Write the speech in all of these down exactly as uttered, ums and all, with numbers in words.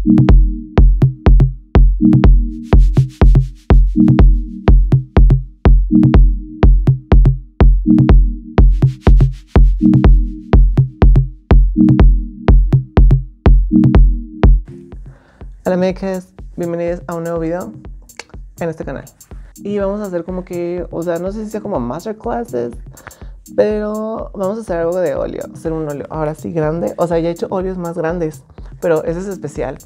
Hola amigues, bienvenidos a un nuevo video en este canal. Y vamos a hacer como que, o sea, no sé si sea como masterclasses, pero vamos a hacer algo de óleo, hacer un óleo ahora sí grande. O sea, ya he hecho óleos más grandes, pero ese es especial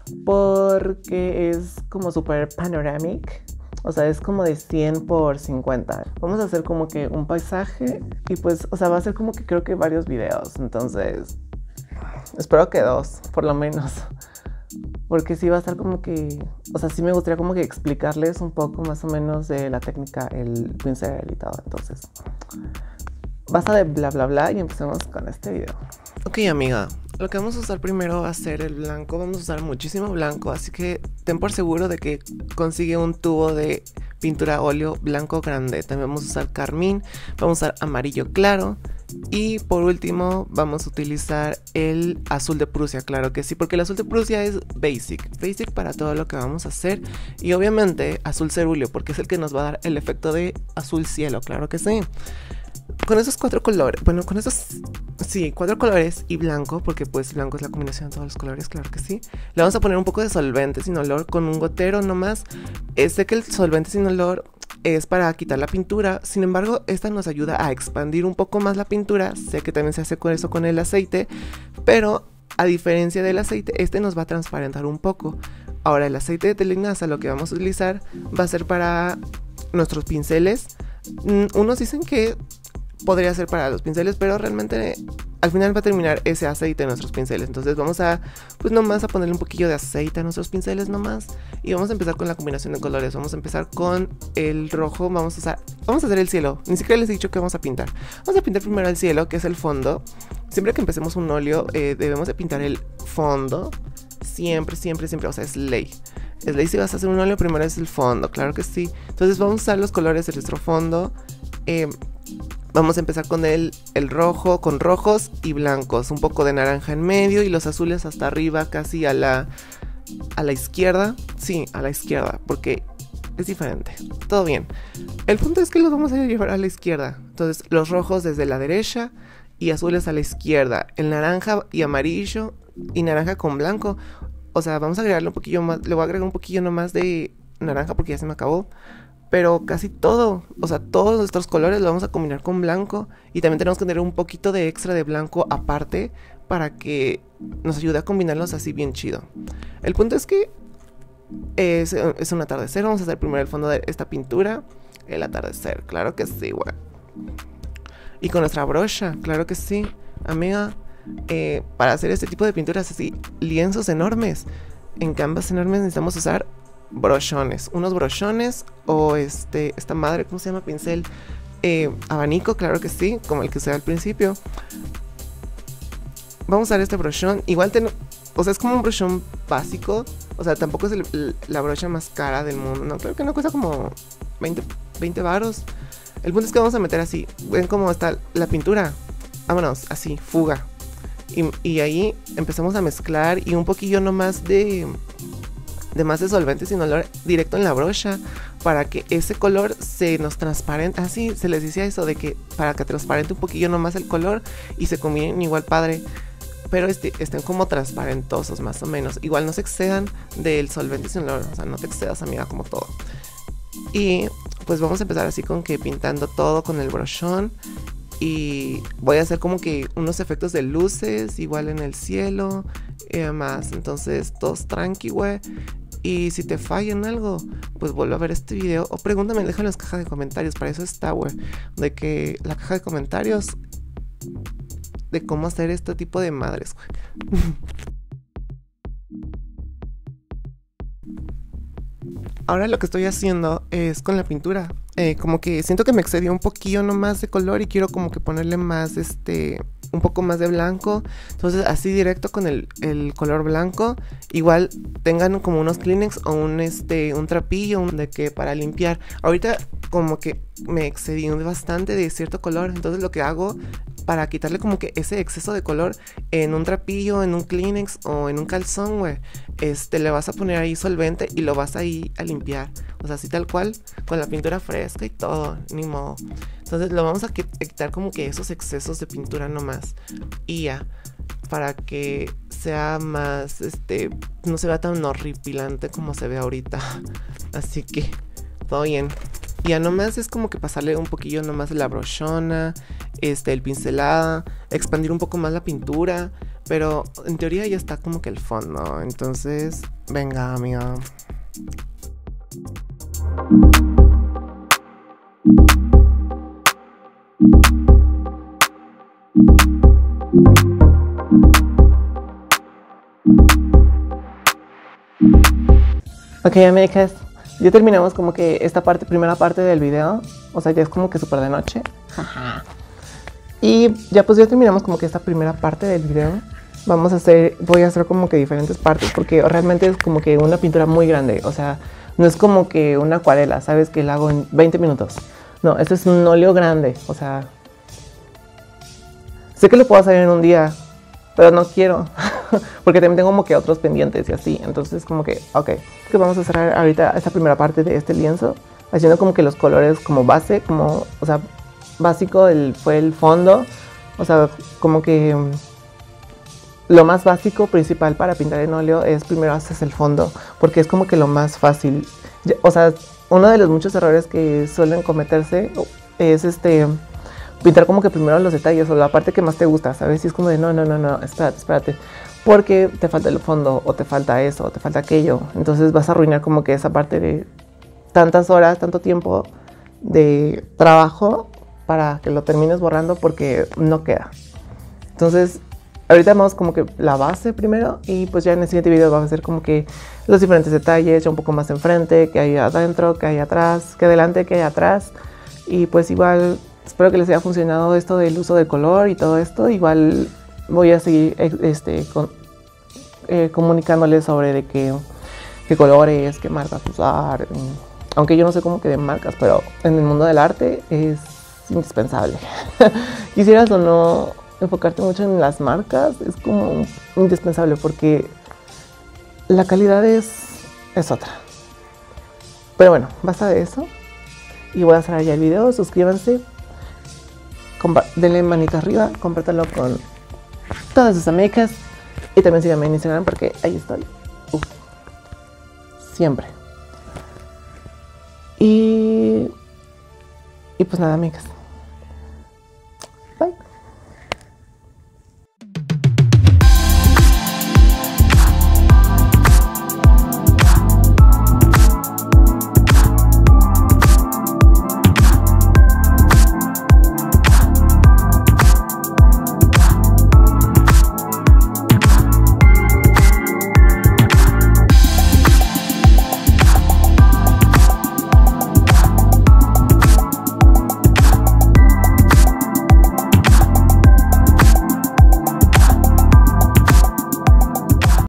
porque es como super panoramic. O sea, es como de cien por cincuenta. Vamos a hacer como que un paisaje y pues, o sea, va a ser como que creo que varios videos. Entonces, espero que dos, por lo menos. Porque sí va a estar como que, o sea, sí me gustaría como que explicarles un poco más o menos de la técnica, el pincel y todo. Entonces, basta de bla bla bla y empecemos con este video. Ok, amiga, lo que vamos a usar primero va a ser el blanco. Vamos a usar muchísimo blanco, así que ten por seguro de que consigue un tubo de pintura óleo blanco grande. También vamos a usar carmín, vamos a usar amarillo claro. Y por último vamos a utilizar el azul de Prusia, claro que sí, porque el azul de Prusia es basic, basic para todo lo que vamos a hacer. Y obviamente azul cerúleo, porque es el que nos va a dar el efecto de azul cielo, claro que sí. Con esos cuatro colores, bueno, con esos, sí, cuatro colores y blanco, porque pues blanco es la combinación de todos los colores, claro que sí. Le vamos a poner un poco de solvente sin olor con un gotero nomás. Sé que el solvente sin olor es para quitar la pintura, sin embargo esta nos ayuda a expandir un poco más la pintura. Sé que también se hace con eso con el aceite, pero a diferencia del aceite, este nos va a transparentar un poco. Ahora el aceite de telinaza lo que vamos a utilizar va a ser para nuestros pinceles. Unos dicen que podría ser para los pinceles, pero realmente al final va a terminar ese aceite en nuestros pinceles. Entonces vamos a, pues nomás a ponerle un poquillo de aceite a nuestros pinceles nomás. Y vamos a empezar con la combinación de colores. Vamos a empezar con el rojo. Vamos a usar, vamos a hacer el cielo. Ni siquiera les he dicho que vamos a pintar. Vamos a pintar primero el cielo, que es el fondo. Siempre que empecemos un óleo, eh, debemos de pintar el fondo. Siempre, siempre, siempre. O sea, es ley. Es ley, si vas a hacer un óleo, primero es el fondo, claro que sí. Entonces vamos a usar los colores de nuestro fondo. Eh, Vamos a empezar con el, el rojo, con rojos y blancos, un poco de naranja en medio y los azules hasta arriba, casi a la, a la izquierda. Sí, a la izquierda, porque es diferente. Todo bien. El punto es que los vamos a llevar a la izquierda. Entonces los rojos desde la derecha y azules a la izquierda. El naranja y amarillo y naranja con blanco. O sea, vamos a agregarle un poquillo más, le voy a agregar un poquillo nomás de naranja porque ya se me acabó. Pero casi todo, o sea, todos nuestros colores lo vamos a combinar con blanco. Y también tenemos que tener un poquito de extra de blanco aparte para que nos ayude a combinarlos así bien chido. El punto es que es, es un atardecer. Vamos a hacer primero el fondo de esta pintura. El atardecer, claro que sí, güey. Y con nuestra brocha, claro que sí, amiga. eh, Para hacer este tipo de pinturas así, lienzos enormes, en canvas enormes, necesitamos usar brochones, unos brochones o este, esta madre, ¿cómo se llama? Pincel, eh, abanico, claro que sí, como el que usé al principio. Vamos a usar este brochón, igual, ten, o sea, es como un brochón básico, o sea, tampoco es el, la brocha más cara del mundo, no, creo que no cuesta como veinte varos. El punto es que vamos a meter así, ven cómo está la pintura, vámonos, así, fuga. Y, y ahí empezamos a mezclar y un poquillo nomás de... de más de solvente sin olor directo en la brocha para que ese color se nos transparente. Así ah, se les decía eso de que para que transparente un poquillo nomás el color y se combinen igual padre, pero este, estén como transparentosos más o menos. Igual no se excedan del solvente sin olor, o sea, no te excedas, amiga, como todo. Y pues vamos a empezar así con que pintando todo con el brochón. Y voy a hacer como que unos efectos de luces igual en el cielo y demás. Entonces todos tranqui, güey. Y si te falla en algo, pues vuelve a ver este video o pregúntame, déjalo en las cajas de comentarios. Para eso está, güey. De que la caja de comentarios de cómo hacer este tipo de madres, güey. Ahora lo que estoy haciendo es con la pintura. Eh, como que siento que me excedió un poquillo nomás de color y quiero como que ponerle más, este, un poco más de blanco. Entonces así directo con el, el color blanco. Igual tengan como unos Kleenex o un, este, un trapillo un de que para limpiar. Ahorita como que me excedí bastante de cierto color. Entonces lo que hago para quitarle como que ese exceso de color en un trapillo, en un Kleenex o en un calzón, güey. Este, le vas a poner ahí solvente y lo vas ahí a limpiar. O sea, así tal cual, con la pintura fresca y todo, ni modo. Entonces lo vamos a quitar como que esos excesos de pintura nomás. Y ya, para que sea más, este, no se vea tan horripilante como se ve ahorita. Así que, todo bien. Ya nomás es como que pasarle un poquillo nomás la brochona, este, el pincelada, expandir un poco más la pintura. Pero en teoría ya está como que el fondo. Entonces, venga, amiga. Ok, amigas, ya terminamos como que esta parte, primera parte del video. O sea, ya es como que súper de noche. Y ya pues ya terminamos como que esta primera parte del video. Vamos a hacer, voy a hacer como que diferentes partes porque realmente es como que una pintura muy grande. O sea, no es como que una acuarela, ¿sabes? Que la hago en veinte minutos. No, este es un óleo grande. O sea, sé que lo puedo hacer en un día, pero no quiero. Porque también tengo como que otros pendientes y así. Entonces como que, ok. Que vamos a cerrar ahorita esta primera parte de este lienzo. Haciendo como que los colores como base, como, o sea, básico el, fue el fondo. O sea, como que lo más básico, principal para pintar en óleo es primero haces el fondo. Porque es como que lo más fácil. O sea, uno de los muchos errores que suelen cometerse es este... pintar como que primero los detalles o la parte que más te gusta, ¿sabes? Y es como de no, no, no, no, espérate, espérate. Porque te falta el fondo o te falta eso o te falta aquello. Entonces vas a arruinar como que esa parte de tantas horas, tanto tiempo de trabajo para que lo termines borrando porque no queda. Entonces, ahorita vamos como que la base primero y pues ya en el siguiente video vamos a hacer como que los diferentes detalles, ya un poco más enfrente, que hay adentro, que hay atrás, que adelante, que hay atrás. Y pues igual... espero que les haya funcionado esto del uso del color y todo esto. Igual voy a seguir este, con, eh, comunicándoles sobre de qué, qué colores, qué marcas usar. Aunque yo no sé cómo que de marcas, pero en el mundo del arte es indispensable. Quisieras o no enfocarte mucho en las marcas, es como indispensable porque la calidad es, es otra. Pero bueno, basta de eso. Y voy a cerrar ya el video. Suscríbanse. Denle manita arriba, compártanlo con todas sus amigas y también síganme en Instagram porque ahí estoy. Uf, siempre. Y, y pues nada, amigas.